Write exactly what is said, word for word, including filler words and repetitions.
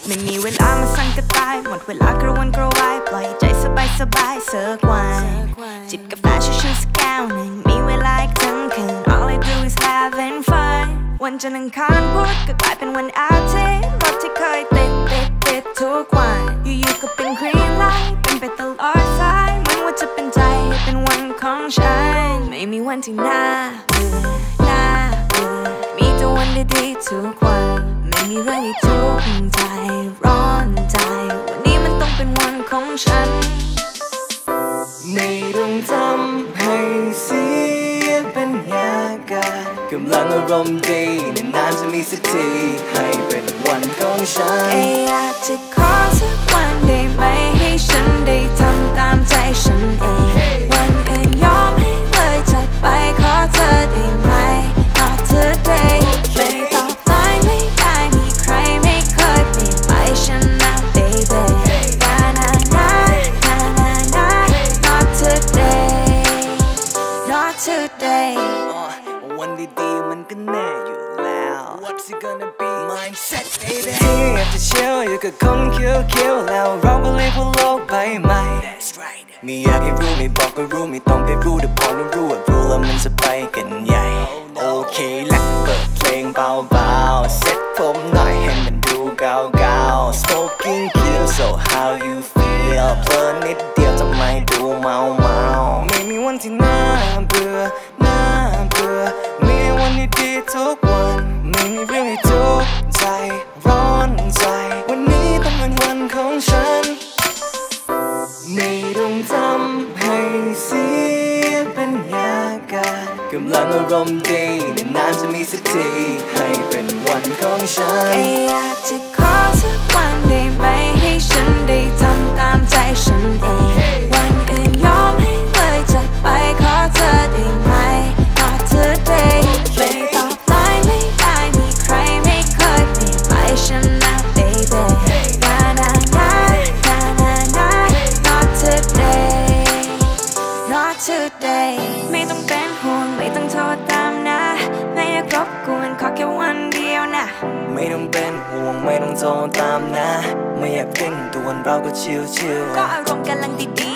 ไม่มีเวลามาสั่งกระต่ายหมดเวลากระวนกระวายปล่อยใจสบายสบายเสิร์ฟวันจิบกาแฟชิวๆสักแก้วหนึ่งมีเวลาอีกทั้งคืน All I do is having fun วันจันทร์อังคารพุธก็กลายเป็นวันอาทิตย์รถที่เคยติดติดติดทุกวันอยู่ๆก็เป็น green light เป็นไปตลอดสายเหมือนว่าจะเป็นใจเป็นวันของฉันไม่มีวันที่น่าเบื่อน่าเบื่อมีแต่วันดีๆทุกวันไม่มีเรื่องที่ทุกข์ใจร้อนใจวันนี้มันต้องเป็นวันของฉันไม่ต้องทำให้เสียบรรยากาศกำลังอารมณ์ดีนานๆจะมีสักทีให้เป็นวันของฉันอยากจะขอสักวันได้ไหมให้ฉันได้ทำตามใจฉันเองวันอื่นยอมให้เลยจัดไปขอเธอได้ไหม Not today ไม่ตอบไลน์ไม่ได้มีใครไม่เคยเปลี่ยนไปฉันนะ baby na na na na na na Not today Not today วันดีๆมันก็แน่อยู่แล้ว What's it gonna be mindset baby ที่อยากจะเชื่ออยู่กับคนเคี้ยวๆแล้วเราก็เลยว่าโลกใบใหม่ That's right ไม่อยากให้รู้ไม่บอกก็รู้ไม่ต้องไปรู้แต่พอรู้รู้ว่ารู้แล้วมันจะไปกันใหญ่โอเคและเปิดเพลงเบาๆเซ็ตผมหน่อยให้มันดูเก่าๆ Smoking kill so how you feel เพลินนิดเดียวทำไมดูเมาเมาไม่มีวันที่น่าเบื่อน่าเบื่อมีวันดีๆทุกวันไม่มีเรื่องให้ทุกข์ใจร้อนใจวันนี้ต้องเป็นวันของฉันไม่ต้องทำให้เสียบรรยากาศกำลังอารมณ์ดีนานๆจะมีสักทีให้เป็นวันของฉันอยากจะขอสักวันได้ไหมให้ฉันได้ทำตามใจฉันเองวันอื่นยอมให้เลยจัดไปขอเธอได้ไหม Not today ไม่ตอบไลน์ไม่ได้มีใครไม่เคยเปลี่ยนไปฉันนะ baby na na na na na na Not today Not today ไม่ต้องเป็นห่วงไม่ต้องโทรตามนะไม่อยากรบกวนขอแค่วันเดียวนะไม่ต้องเป็นห่วงไม่ต้องโทรตามนะไม่อยากเร่งด่วนเราก็ชิวๆก็อารมณ์กำลังดี